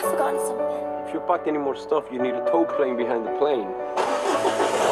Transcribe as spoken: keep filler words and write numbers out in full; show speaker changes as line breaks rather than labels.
I've forgotten something.
If you packed any more stuff, you need a tow plane behind the plane.